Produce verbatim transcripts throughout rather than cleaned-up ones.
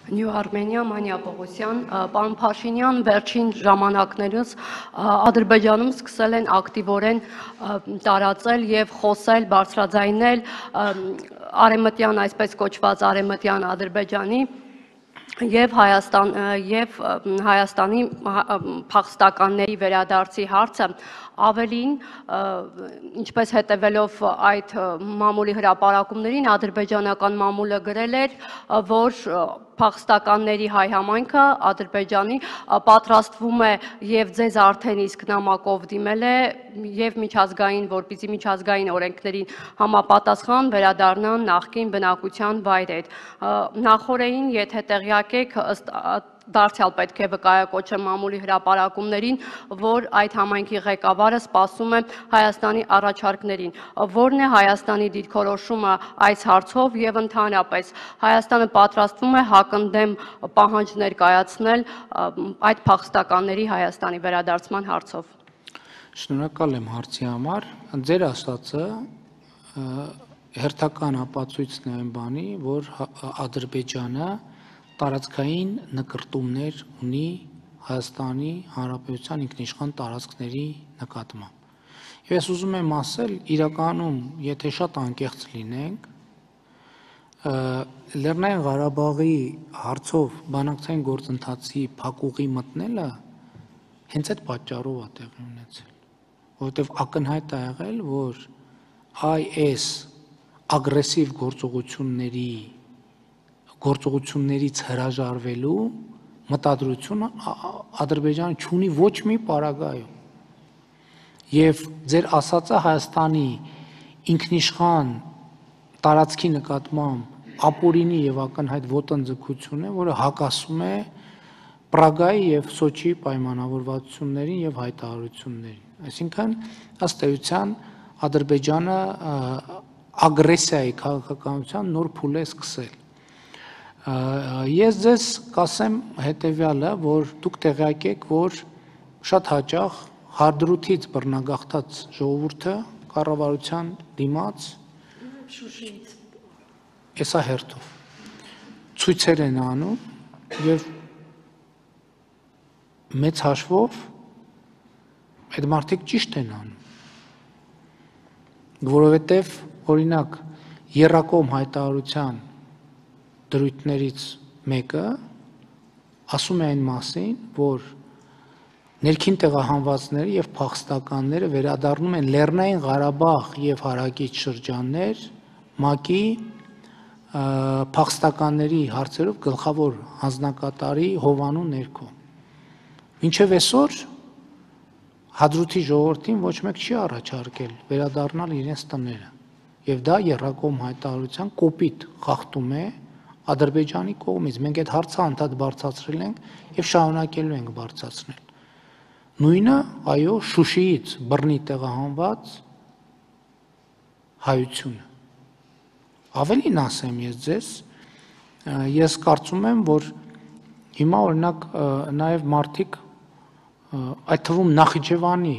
Նյու Արմենիա, Մանյա Պողոսյան, պարոն Փաշինյան, վերջին ժամանակներս Ադրբեջանում սկսել են ակտիվորեն տարածել եւ խոսել, բարձրաձայնել արեմտյան, այսպես կոչված արեմտյան Ադրբեջանի եւ Հայաստան եւ Հայաստանի փախստականների վերադարձի հարցը ավելին, ինչպես հետևելով այդ մամուլի հրապարակումներին, ադրբեջանական մամուլը գրել էր, որ փախստականների հայ համայնքը Ադրբեջանի պատրաստվում է եւ ձեզ արդեն իսկ նամակով դիմել է եւ միջազգային, որպեսզի միջազգային օրենքներին համապատասխան վերադառնան նախկին բնակության վայրեր։ Նախորդին, եթե տեղյակ եք, ըստ դարձյալ պետք է վկայակոչեմ մամուլի հրապարակումներին, որ այդ համայնքի ղեկավարը սպասում է Հայաստանի առաջարկներին։ Որն է Հայաստանի դիրքորոշումը այս հարցով եւ ընդհանրապես Հայաստանը պատրաստվում է հակընդդեմ պահանջներ կայացնել այդ փախստականների Հայաստանի վերադարձման հարցով։ Շնորհակալ եմ հարցի համար։ Ձեր ասածը հերթական ապացույցն է այն բանի, որ Ադրբեջանը տարածքային նկրտումներ ունի Հայաստանի Հանրապետության ինքնիշխան տարածքների նկատմամբ։ Եվ ես ուզում եմ ասել, իրականում, եթե շատ անկեղծ լինենք, Լեռնային Ղարաբաղի հարցով բանակցային գործընթացի փակուղի մտնելը հենց այդ պատճառով է տեղի ունեցել, որովհետև ակնհայտ է եղել, որ այս ագրեսիվ գործողությունների գործողություններից հրաժարվելու մտադրությունը Ադրբեջանը չունի ոչ մի պարագայում։ Եվ ձեր ասածը Հայաստանի ինքնիշխան տարածքի նկատմամբ ապօրինի եւ ակնհայտ ոտնձգություն է, որը հակասում է Պրագայի եւ Սոչիի պայմանավորվածություններին եւ հայտարարություններին։ Այսինքն, ըստ էության, Ադրբեջանը ագրեսիայի քաղաքականության նոր փուլ է սկսել։ Ես ձեզ կասեմ հետևյալը, որ դուք տեղյակ եք, որ շատ հաճախ հարդրութից բռնագաղթած ժողովուրդը կառավարության դիմաց էսա հերթով ցույցեր են անում եւ մեծ հաշվով այդ մարդիկ ճիշտ են անում, որովհետեւ օրինակ եռակողմ հայտարարության դրույթներից մեկը ասում է այն մասին, որ ներքին տեղահանվածները եւ փախստականները վերադառնում են Լեռնային Ղարաբաղ եւ հարակից շրջաններ ՄԱԿ-ի փախստականների հարցերով գլխավոր հանձնակատարի հովանու ներքո։ Մինչև այսօր Հադրութի ժողովրդին ոչ մեկ չի առաջարկել վերադառնալ իրենց տները, եւ դա եռակողմ հայտարարության կոպիտ խախտում է Ադրբեջանի կողմից։ Մենք այդ հարցը անդադ բարձրացրել ենք եւ շարունակելու ենք բարձրացնել։ Նույնը, այո, Շուշիից բռնի տեղահանված հայությունը։ Ավելին ասեմ ես ձեզ, ես կարծում եմ, որ հիմա օրինակ նաեւ մարդիկ այդ թվում Նախիջևանի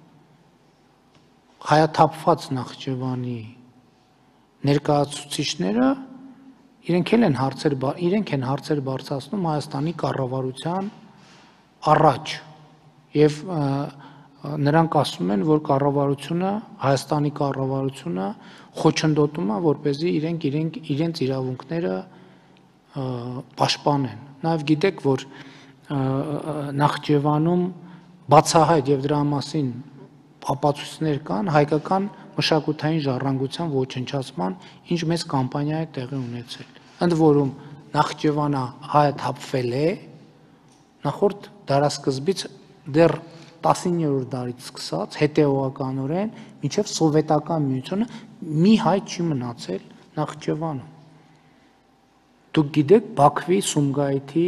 հայաթափված Նախիջևանի ներկայացուցիչները իրենք են հարցեր իրենք են հարցեր բարձրացնում Հայաստանի կառավարության առաջ եւ նրանք ասում են, որ կառավարությունը Հայաստանի կառավարությունը խոչընդոտում է, որպեսզի իրենք իրենք իրենց իրավունքները պաշտպանեն։ Նաեւ գիտեք, որ Նախիջևանում բացահայտ եւ դրա մասին ապացույցներ կան հայկական մշակութային ժառանգության ոչնչացման, ինչ մեծ կամպանիա է տեղի ունեցել։ Ընդ որում Նախիջևանը հայաթափվել է նախորդ դարասկզբից դեռ տասիններորդ դարից սկսած հետեւողականորեն մինչև սովետական միությունը մի հայ չի մնացել Նախիջևանում։ Դուք գիտեք Բաքվի, Սումգայիթի,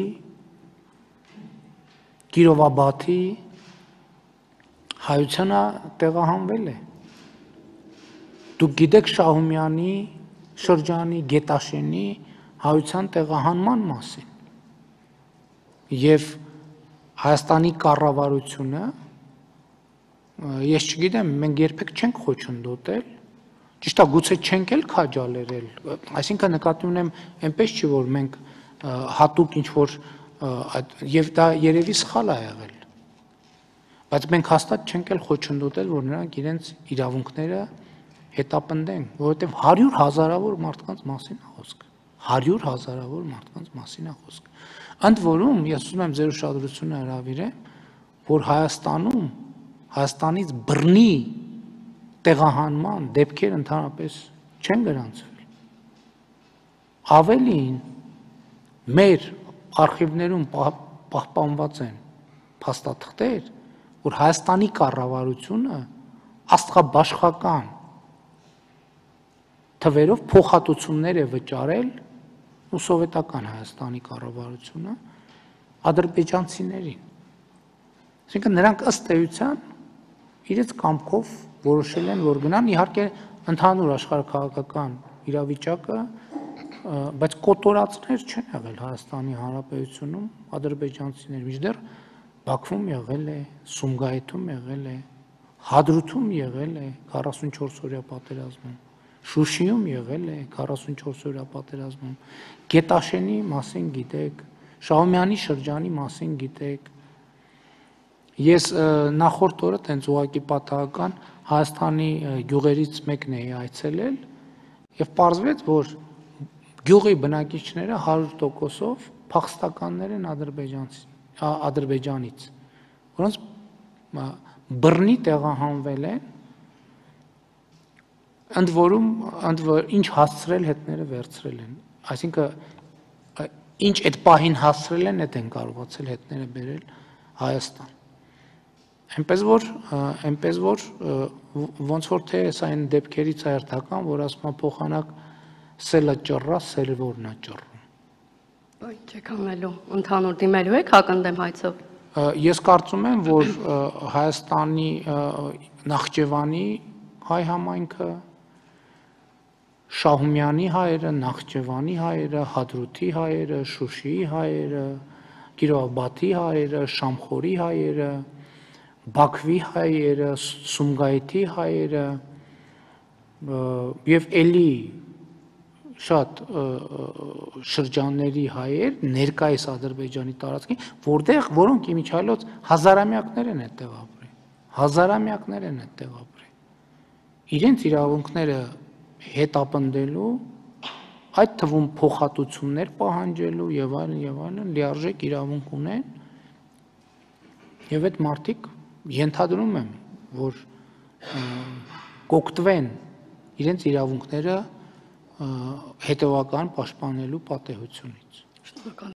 Կիրովաբադի հայությունը տեղահանվել է։ Դուք գիտեք Շահումյանի շրջանի Գետաշենի հայության տեղահանման մասին։ Եվ Հայաստանի կառավարությունը, ես չգիտեմ, մենք երբեք չենք խոչընդոտել, ճիշտ է, գուցե չենք էլ քաջալերել, այսինքն նկատի ունեմ այնպես չի, որ մենք հատուկ ինչ որ եւ դա երևի սխալ է եղել, բայց մենք հաստատ չենք էլ խոչընդոտել, որ նրանք իրենց իրավունքները հետապնդեն, որովհետեւ հարյուր հազարավոր մարդկանց մասին է խոսքը, հարյուր հազարավոր մարդկանց մասին է խոսքը։ Ընդ որում, ես ուզում եմ ձեր ուշադրությունը հրավիրեմ, որ Հայաստանում Հայաստանից բռնի տեղահանման դեպքեր ընդհանրապես չեն գրանցվել։ Ավելին, մեր արխիվներում պահպանված են փաստաթղթեր, որ Հայաստանի կառավարությունը աստղաբաշխական թվերով փոխհատուցումներ է վճարել ու սովետական Հայաստանի կառավարությունը ադրբեջանցիներին։ Այսինքն նրանք ըստ էության իրենց կամքով որոշել են, որ գնան, իհարկե ընդհանուր աշխարհաքաղաքական իրավիճակը, բայց կոտորածներ չեն եղել Հայաստանի Հանրապետությունում ադրբեջանցիներ, մինչդեռ Բաքվում եղել է, Սումգայիթում եղել է, Հադրութում եղել է քառասունչորս օրյա պատերազմում, Շուշիում եղել է քառասունչորս օրյա պատերազմում, Գետաշենի մասին գիտեք, Շահումյանի շրջանի մասին գիտեք։ Ես նախորդ օրը տենց ուղղակի պատահական Հայաստանի գյուղերից մեկն էի այցելել եւ պարզվեց, որ գյուղի բնակիչները հարյուր տոկոսով փախստականներ են ադրբեջանցի Ադրբեջանից, որոնց բռնի տեղահանվել են, ընդ որում ընդ որ ինչ հասցրել հետները վերցրել են, այսինքն ինչ այդ պահին հասցրել են, այդ են կարողացել հետները բերել Հայաստան։ Այնպես որ այնպես որ ոնց որ թե սա այն դեպքերից է հերթական, որ ասում են փոխանակ սելը ճռա, սելվորն է ճռում։ Բայց չեք անելու, ընդհանուր դիմելու եք հակընդդեմ հայցով։ Ես կարծում եմ, որ Հայաստանի Նախճեվանի հայ համայնքը, Շահումյանի հայերը, Նախճեվանի հայերը, Հադրութի հայերը, Շուշիի հայերը, Կիրովաբադի հայերը, Շամխորի հայերը, Բաքվի հայերը, Սումգայիթի հայերը եւ էլի շատ շրջանների հայեր ներկայիս Ադրբեջանի տարածքին, որտեղ որոնք իմիջիայլոց հազարամյակներ են այդտեղ ապրել, հազարամյակներ են այդտեղ ապրել։ Իրենց իրավունքները հետապնդելու, այդ թվում փոխհատուցումներ պահանջելու եւ այլն եւ այլն լիարժեք իրավունք ունեն եւ այդ մարդիկ ենթադրում եմ, որ կօգտվեն իրենց իրավունքները հետևական պաշտպանելու պատեհությունից։